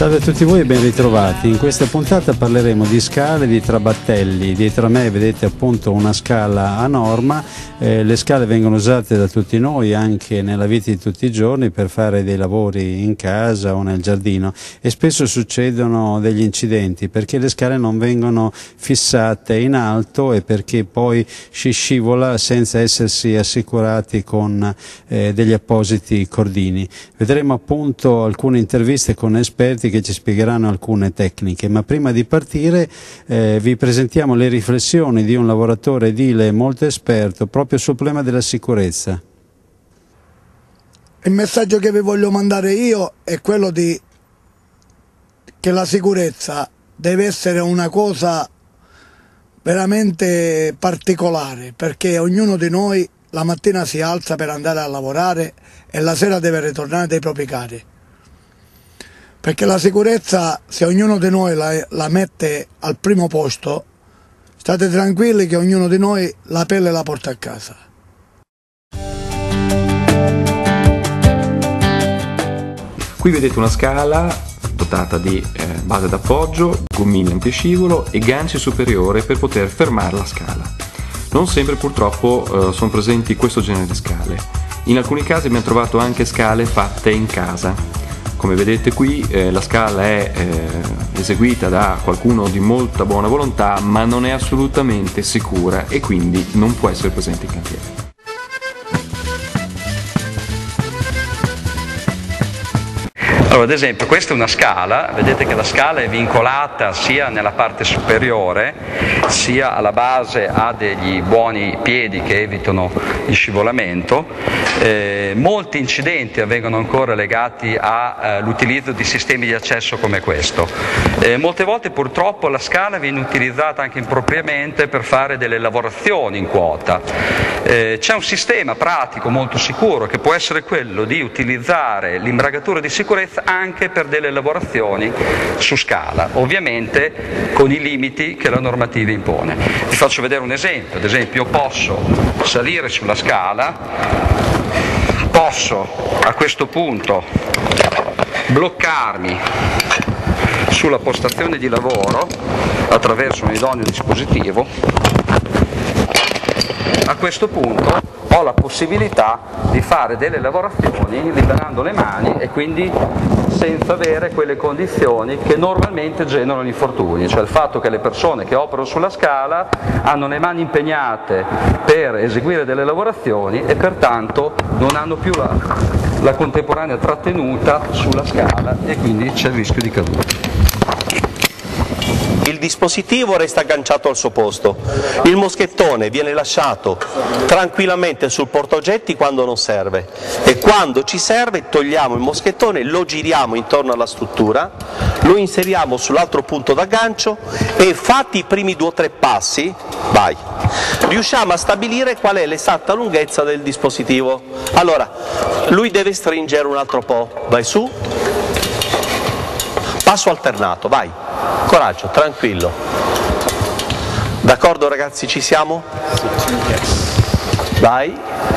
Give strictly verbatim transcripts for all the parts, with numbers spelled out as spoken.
Salve a tutti voi e ben ritrovati. In questa puntata parleremo di scale, di trabattelli. Dietro a me vedete appunto una scala a norma. Eh, le scale vengono usate da tutti noi anche nella vita di tutti i giorni per fare dei lavori in casa o nel giardino, e spesso succedono degli incidenti perché le scale non vengono fissate in alto e perché poi si scivola senza essersi assicurati con eh, degli appositi cordini. Vedremo appunto alcune interviste con esperti che ci spiegheranno alcune tecniche, ma prima di partire eh, vi presentiamo le riflessioni di un lavoratore edile molto esperto proprio sul problema della sicurezza. Il messaggio che vi voglio mandare io è quello di che la sicurezza deve essere una cosa veramente particolare, perché ognuno di noi la mattina si alza per andare a lavorare e la sera deve ritornare dai propri cari. Perché la sicurezza, se ognuno di noi la, la mette al primo posto, state tranquilli che ognuno di noi la pelle la porta a casa. Qui vedete una scala dotata di eh, base d'appoggio, gommini antiscivolo e ganci superiore per poter fermare la scala. Non sempre purtroppo eh, sono presenti questo genere di scale. In alcuni casi abbiamo trovato anche scale fatte in casa. Come vedete qui eh, la scala è eh, eseguita da qualcuno di molta buona volontà, ma non è assolutamente sicura e quindi non può essere presente in cantiere. Allora, ad esempio, questa è una scala, vedete che la scala è vincolata sia nella parte superiore, sia alla base ha degli buoni piedi che evitano il scivolamento. Eh, molti incidenti avvengono ancora legati all'utilizzo eh, di sistemi di accesso come questo. Eh, molte volte purtroppo la scala viene utilizzata anche impropriamente per fare delle lavorazioni in quota. Eh, c'è un sistema pratico molto sicuro che può essere quello di utilizzare l'imbragatura di sicurezza anche per delle lavorazioni su scala, ovviamente con i limiti che la normativa impone. Vi faccio vedere un esempio. Ad esempio, io posso salire sulla scala, posso a questo punto bloccarmi sulla postazione di lavoro attraverso un idoneo dispositivo. A questo punto ho la possibilità di fare delle lavorazioni liberando le mani e quindi senza avere quelle condizioni che normalmente generano infortuni, cioè il fatto che le persone che operano sulla scala hanno le mani impegnate per eseguire delle lavorazioni e pertanto non hanno più la, la contemporanea trattenuta sulla scala e quindi c'è il rischio di caduta. Il dispositivo resta agganciato al suo posto, il moschettone viene lasciato tranquillamente sul portaoggetti quando non serve e quando ci serve togliamo il moschettone, lo giriamo intorno alla struttura, lo inseriamo sull'altro punto d'aggancio e fatti i primi due o tre passi, vai, riusciamo a stabilire qual è l'esatta lunghezza del dispositivo. Allora, lui deve stringere un altro po', vai su, passo alternato, vai. Coraggio, tranquillo. D'accordo ragazzi, ci siamo? Vai.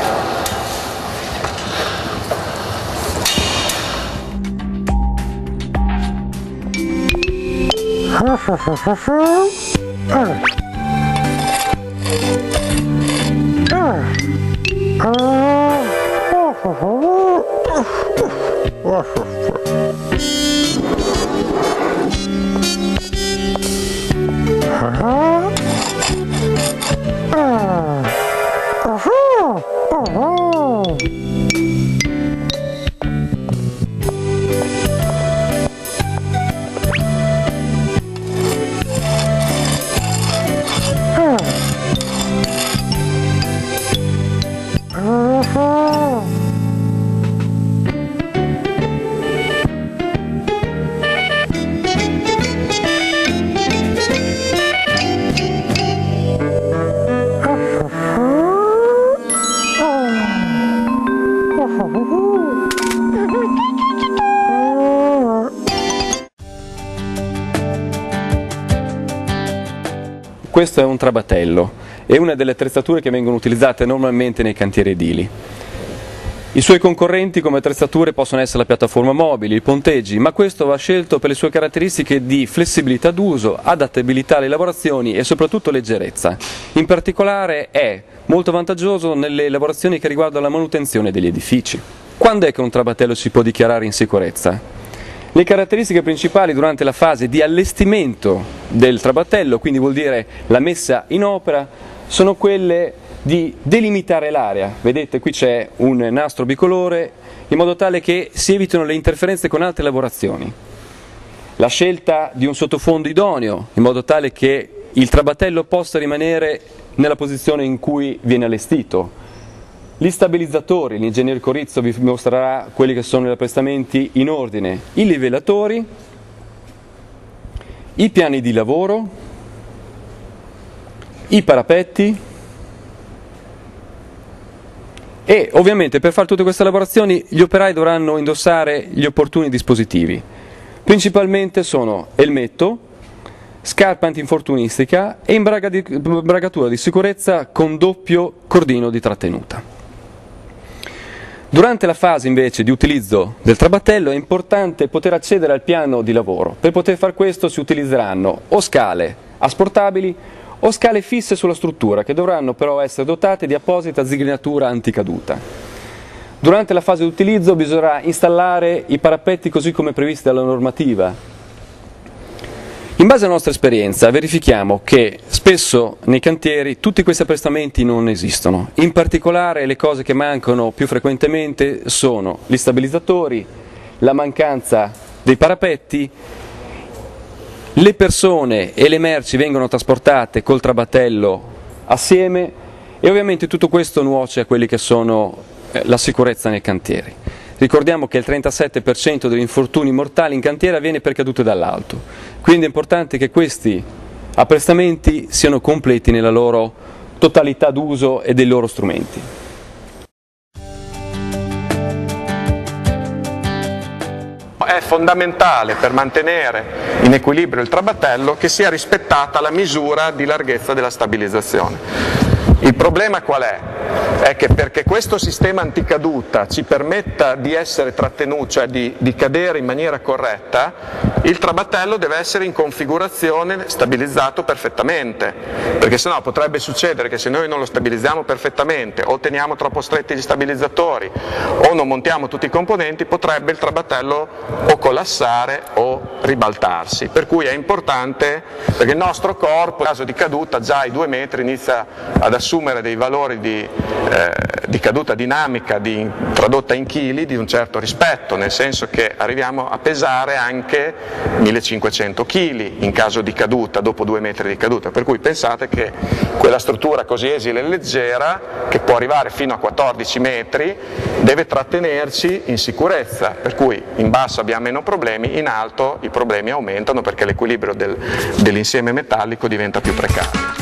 Questo è un trabattello, è una delle attrezzature che vengono utilizzate normalmente nei cantieri edili. I suoi concorrenti come attrezzature possono essere la piattaforma mobile, i ponteggi, ma questo va scelto per le sue caratteristiche di flessibilità d'uso, adattabilità alle lavorazioni e soprattutto leggerezza. In particolare è molto vantaggioso nelle lavorazioni che riguardano la manutenzione degli edifici. Quando è che un trabattello si può dichiarare in sicurezza? Le caratteristiche principali durante la fase di allestimento del trabattello, quindi vuol dire la messa in opera, sono quelle di delimitare l'area. Vedete, qui c'è un nastro bicolore in modo tale che si evitino le interferenze con altre lavorazioni. La scelta di un sottofondo idoneo in modo tale che il trabattello possa rimanere nella posizione in cui viene allestito. Gli stabilizzatori, l'ingegnere Corizzo vi mostrerà quelli che sono gli apprestamenti in ordine, i livellatori, i piani di lavoro, i parapetti, e ovviamente per fare tutte queste lavorazioni gli operai dovranno indossare gli opportuni dispositivi. Principalmente sono elmetto, scarpa antinfortunistica e imbragatura di sicurezza con doppio cordino di trattenuta. Durante la fase invece di utilizzo del trabattello è importante poter accedere al piano di lavoro. Per poter far questo si utilizzeranno o scale asportabili o scale fisse sulla struttura, che dovranno però essere dotate di apposita zigrinatura anticaduta. Durante la fase di utilizzo bisognerà installare i parapetti così come previsti dalla normativa. In base alla nostra esperienza verifichiamo che spesso nei cantieri tutti questi apprestamenti non esistono. In particolare le cose che mancano più frequentemente sono gli stabilizzatori, la mancanza dei parapetti, le persone e le merci vengono trasportate col trabattello assieme e ovviamente tutto questo nuoce a quelli che sono eh, la sicurezza nei cantieri. Ricordiamo che il trentasette per cento degli infortuni mortali in cantiere avviene per cadute dall'alto, quindi è importante che questi apprestamenti siano completi nella loro totalità d'uso e dei loro strumenti. È fondamentale per mantenere in equilibrio il trabattello che sia rispettata la misura di larghezza della stabilizzazione. Il problema qual è? È che perché questo sistema anticaduta ci permetta di essere trattenuto, cioè di, di cadere in maniera corretta, il trabattello deve essere in configurazione stabilizzato perfettamente, perché sennò potrebbe succedere che se noi non lo stabilizziamo perfettamente o teniamo troppo stretti gli stabilizzatori o non montiamo tutti i componenti, potrebbe il trabattello o collassare o ribaltarsi, per cui è importante, perché il nostro corpo in caso di caduta già ai due metri inizia ad assumere dei valori di, eh, di caduta dinamica di, tradotta in chili di un certo rispetto, nel senso che arriviamo a pesare anche millecinquecento chili in caso di caduta, dopo due metri di caduta, per cui pensate che quella struttura così esile e leggera, che può arrivare fino a quattordici metri, deve trattenerci in sicurezza, per cui in basso abbiamo meno problemi, in alto i problemi aumentano perché l'equilibrio del, dell'insieme metallico diventa più precario.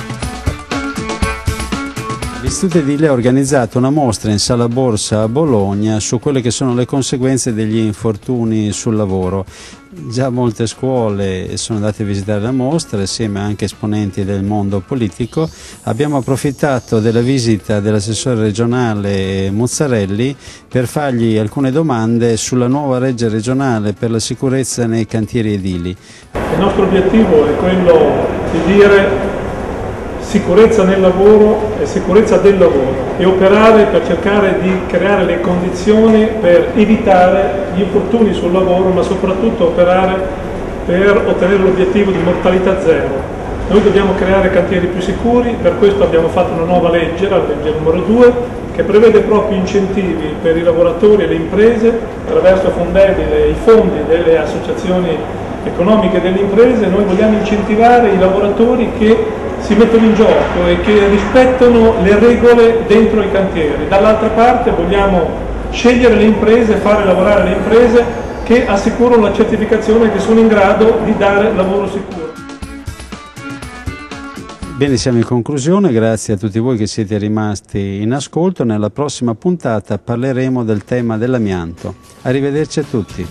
L'Istituto Edile ha organizzato una mostra in Sala Borsa a Bologna su quelle che sono le conseguenze degli infortuni sul lavoro. Già molte scuole sono andate a visitare la mostra, assieme anche esponenti del mondo politico. Abbiamo approfittato della visita dell'assessore regionale Muzzarelli per fargli alcune domande sulla nuova legge regionale per la sicurezza nei cantieri edili. Il nostro obiettivo è quello di dire sicurezza nel lavoro e sicurezza del lavoro e operare per cercare di creare le condizioni per evitare gli infortuni sul lavoro, ma soprattutto operare per ottenere l'obiettivo di mortalità zero. Noi dobbiamo creare cantieri più sicuri, per questo abbiamo fatto una nuova legge, la legge numero due, che prevede proprio incentivi per i lavoratori e le imprese attraverso fondelli, i fondi delle associazioni economiche delle imprese. Noi vogliamo incentivare i lavoratori che si mettono in gioco e che rispettano le regole dentro i cantieri. Dall'altra parte vogliamo scegliere le imprese, fare lavorare le imprese che assicurano la certificazione, che sono in grado di dare lavoro sicuro. Bene, siamo in conclusione, grazie a tutti voi che siete rimasti in ascolto. Nella prossima puntata parleremo del tema dell'amianto. Arrivederci a tutti.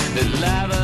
that lava